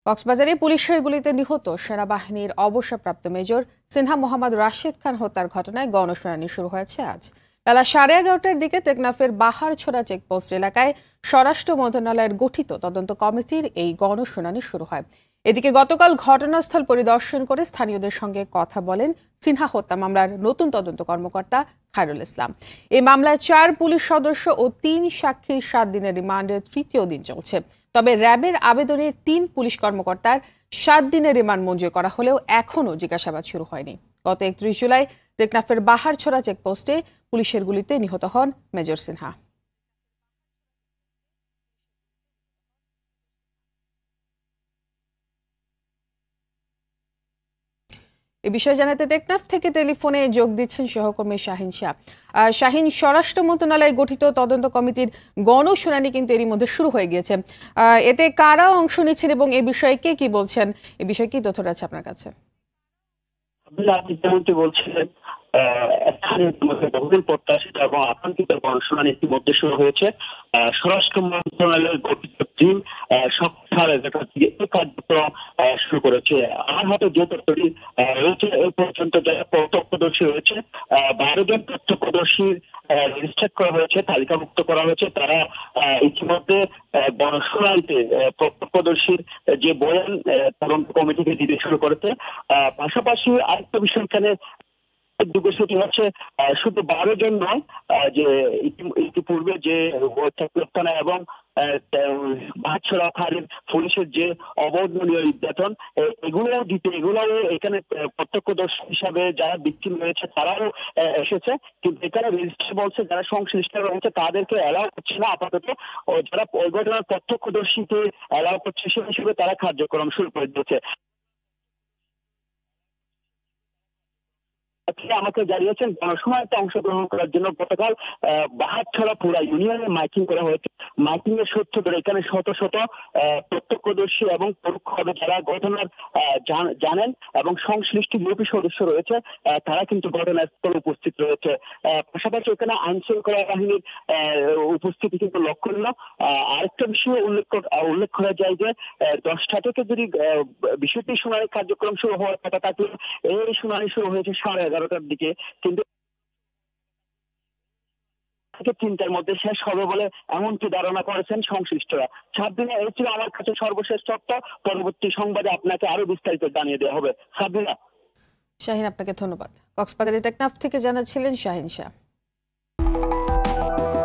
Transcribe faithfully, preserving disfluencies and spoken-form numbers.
কক্সবাজারে পুলিশের গুলিতে নিহত সেনাবাহিনীর অবসরপ্রাপ্ত মেজর সিনহা মোহাম্মদ রাশেদ খান হত্যার ঘটনায় গণশুনানি শুরু হয়েছে আজ বেলা সাড়ে এগারোটার দিকে টেকনাফের বাহারছড়া চেকপোস্ট এলাকায় স্বরাষ্ট্র মন্ত্রণালয়ের গঠিত তদন্ত কমিটির এই গণশুনানি শুরু হয়। এদিকে গতকাল ঘটনাস্থল পরিদর্শন করে স্থানীয়দের সঙ্গে কথা বলেন সিনহা হত্যা মামলার নতুন তদন্ত কর্মকর্তা খায়রুল ইসলাম। এই মামলায় চার পুলিশ সদস্য ও তিন সাক্ষীর সাত দিনের রিমান্ডের তৃতীয় দিন চলছে। তবে র্যাবের আবেদনের তিন পুলিশ কর্মকর্তার সাত দিনের রিমান্ড মঞ্জুর করা হলেও এখনও জিজ্ঞাসাবাদ শুরু হয়নি। গত একত্রিশ জুলাই টেকনাফের বাহারছড়া চেকপোস্টে পুলিশের গুলিতে নিহত হন মেজর সিনহা। এ বিষয়ে জানাতে টেকনাফ থেকে টেলিফোনে যোগ দিচ্ছেন সহকর্মী শাহিন শাহ। শাহিন, স্বরাষ্ট্র মন্ত্রণালয় গঠিত তদন্ত কমিটির গণশুনানি কিন্তু এরই মধ্যে শুরু হয়ে গিয়েছে। এতে কারা অংশ নিচ্ছেন এবং এ বিষয়ে কে কি বলছেন, এ বিষয়ে কি তথ্য আছে আপনার কাছে? আপনি যেমনটি বলছিলেন, বহুদিন প্রত্যাশিত এবং আকাঙ্ক্ষিত গণশুনানি ইতিমধ্যে শুরু হয়েছে। স্বরাষ্ট্র মন্ত্রণালয়ের গঠিত টিম সপ্তাহের এই কার্যক্রম শুরু করেছে। আমার হাতে যে তথ্যটি রয়েছে, এই পর্যন্ত যারা প্রত্যক্ষদর্শী রয়েছে বারো জন প্রত্যক্ষদর্শী রেজিস্টার করা হয়েছে, তালিকাভুক্ত করা হয়েছে। তারা ইতিমধ্যে গণশুনানিতে প্রত্যক্ষদর্শীর যে বয়ান তদন্ত কমিটিকে দিতে শুরু করেছে। পাশাপাশি আরেকটা বিষয় এখানে সেটি হচ্ছে শুধু বারো জন নয়, যে ইতিপূর্বে যে থানা এবং বাহারছড়া ফাঁড়ির পুলিশের যে অবর্ণনীয় নির্যাতন এগুলো দিতে এগুলোও এখানে প্রত্যক্ষদর্শী হিসাবে যারা ভিকটিম রয়েছে তারাও এসেছে, কিন্তু এখানে রেজিস্ট্রি বলছে যারা সংশ্লিষ্ট রয়েছে তাদেরকে অ্যালাউ করছে না আপাতত। ও যারা ওই ঘটনার প্রত্যক্ষদর্শীকে অ্যালাউ করছে সে হিসেবে তারা কার্যক্রম শুরু করে দিয়েছে। আমাকে জানিয়েছেন গণশুনানিতে অংশগ্রহণ করার জন্য গতকাল বাহারছড়া পুরা ইউনিয়নে মাইকিং করা হয়েছে। মাইকিং এর সূত্র ধরে এখানে শত শত প্রত্যক্ষদর্শী এবং পরোক্ষভাবে যারা ঘটনার জানেন এবং সংশ্লিষ্ট ইউপি সদস্য রয়েছে তারা কিন্তু ঘটনাস্থলে উপস্থিত রয়েছে। পাশাপাশি এখানে আইন শৃঙ্খলা বাহিনীর উপস্থিতি কিন্তু লক্ষণীয়। আরেকটা বিষয় উল্লেখ উল্লেখ করা যায় যে দশটা থেকে যদি বিষয়টি শুনানি কার্যক্রম শুরু হওয়ার কথা থাকলে এই শুনানি শুরু হয়েছে সাড়ে এগারোটার দিকে, কিন্তু তিনটার মধ্যে শেষ হবে বলে এমনকি ধারণা করেছেন সংশ্লিষ্টরা। সাবরিনা, এই ছিল আমার কাছে সর্বশেষ তথ্য। পরবর্তী সংবাদে আপনাকে আরো বিস্তারিত জানিয়ে দেওয়া হবে। সাবরিনা। শাহিন, আপনাকে ধন্যবাদ। কক্সবাজারের টেকনাফ থেকে জানাচ্ছিলেন শাহিন শাহ।